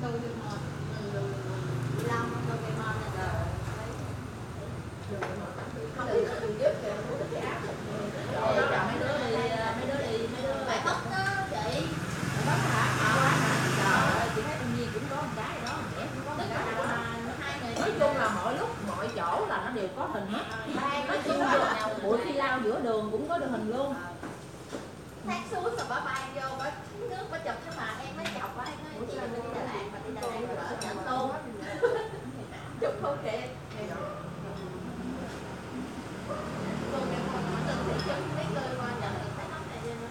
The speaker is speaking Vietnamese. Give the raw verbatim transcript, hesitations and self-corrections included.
Nói chung là mọi lúc mọi chỗ là nó đều có hình hết. Nói chung là bụi phi lao giữa đường cũng có được hình luôn. Thác suối rồi bà bay vô bà nước bà chụp thế mà em mới chọc bà, em nói chị đừng đi Đà Lạt mà đi Đà Lạt lỡ trận luôn. Chụp không kịp. Cô em còn nói từng thị trấn mấy người qua nhận được thấy nóng này nữa.